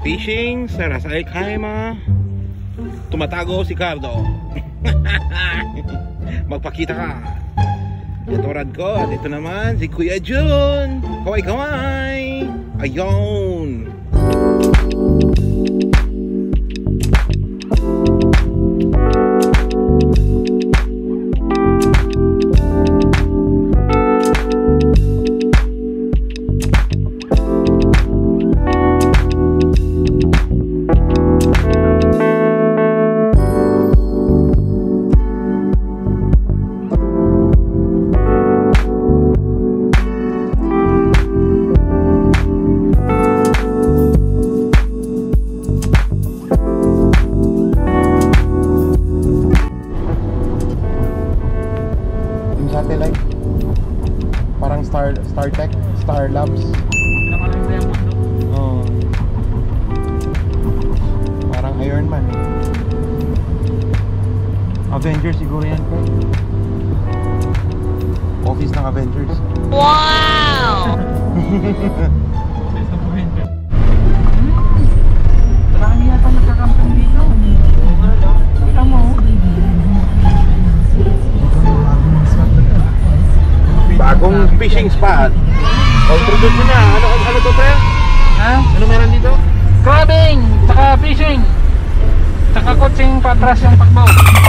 Fishing sa Ras Al Khaimah. Tumatago si Cardo. Magpakita ka. Ito rad ko at ito naman si Kuya Jun. Kaway-kaway. Ayun. Satellite, parang StarTech, Star Labs. Oh. Parang Iron Man. Avengers siguro yan po. Office ng Avengers. Wow! Marami yata nagkakampang dito. Kita mo. Bagong fishing spot. Introduce mo na. Ano to, pre? Ha? Ano meron dito? Crabbing! Tsaka fishing! Tsaka kutsing patras yung pagbaw.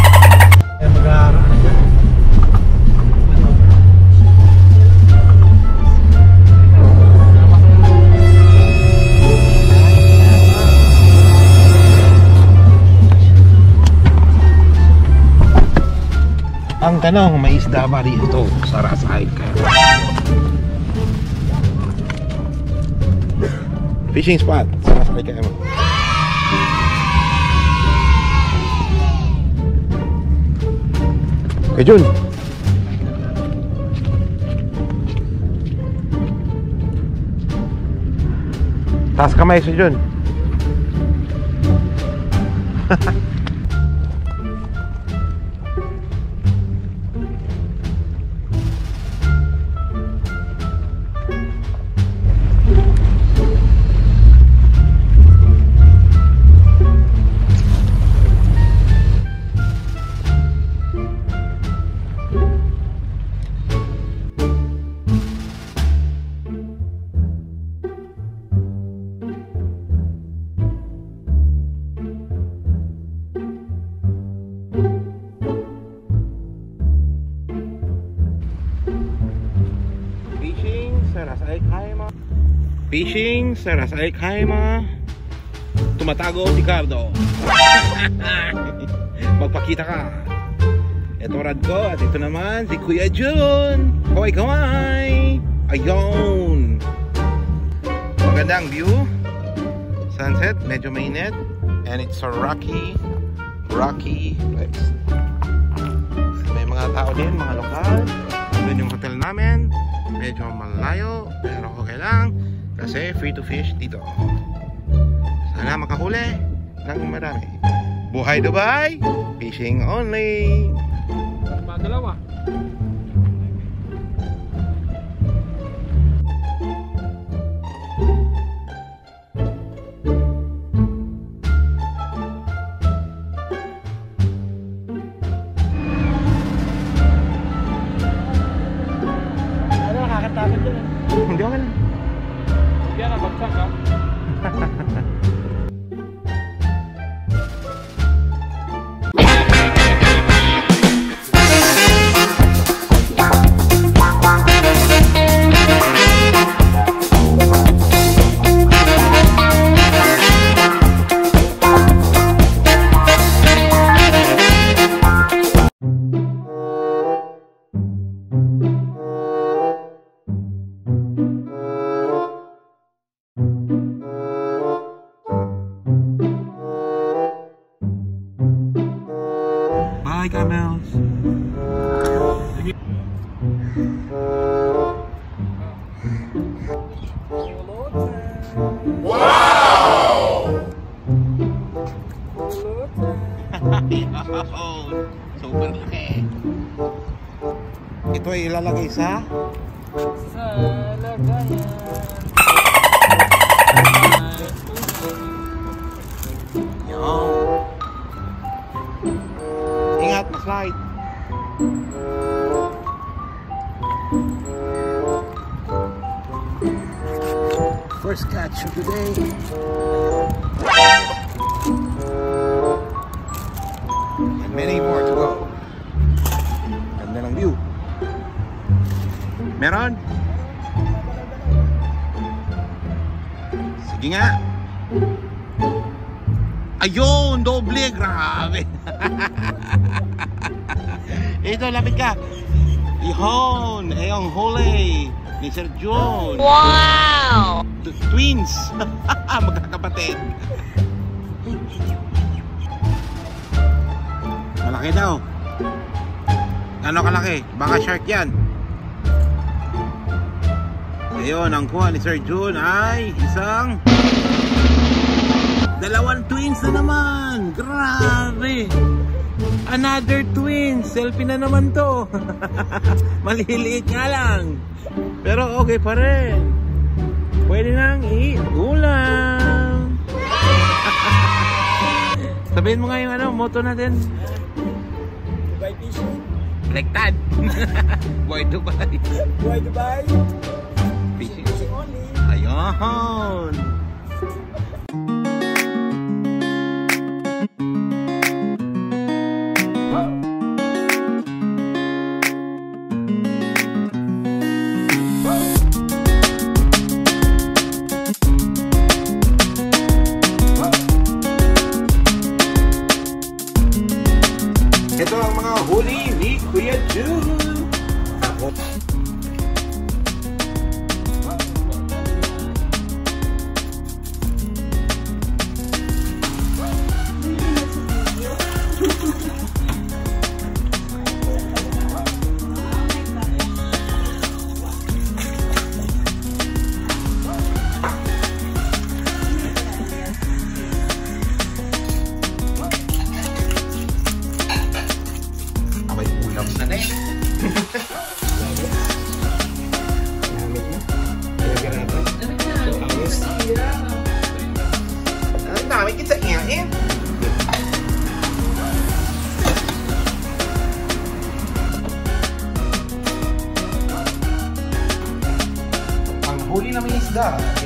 Ang tanong, may isda ba dito sa Ras Al Khaimah? Fishing spot sa Ras Al Khaimah. Kay Jun. Taas kamay si Jun. Fishing sa Ras Al Khaimah. Tumatago si Cardo. Magpakita ka. Ito rad ko at ito naman si Kuya Jun. Kaway-kaway. Ayun. Magandang view. Sunset, medyo mainit. And it's a rocky place. May mga tao din, mga lokal. Doon yung hotel namin. Medyo malayo, pero okay lang. Kasi free to fish dito. Sana makahuli ng marami. Buhay Dubai, fishing only. Dalawa. Ano, nakakatakot dun eh. Hindi ako na. Yan, nabagsak ka. Bye, camels. Wow! Super laki. Ito ay ilalagay sa lagayan. day. And many more to go. Ganda ng view. Meron? Sige nga. Ayun, doble, grabe. Ito, lapit ka. Ihon, ayong huli ni Sir John. Wow! Twins. Magkakapatid. Malaki daw. Ano kalaki? Baka shark yan. Ayun, ang kuha ni Sir John ay isang dalawang twins na naman. Grabe. Another twins. Selfie na naman to. Maliliit nga lang. Pero okay pa rin. Pwede nang i-ulam. Sabihin mo nga yung ano, motto natin. Dubai fishing. Baliktad. Boy Dubai. Dubai, Dubai. Fishing. Fishing only. Ayun. Ito ang mga huli ni Kuya Jun. Abay, ulam na na eh. Ang dami kita iyain. Ang huli namin isda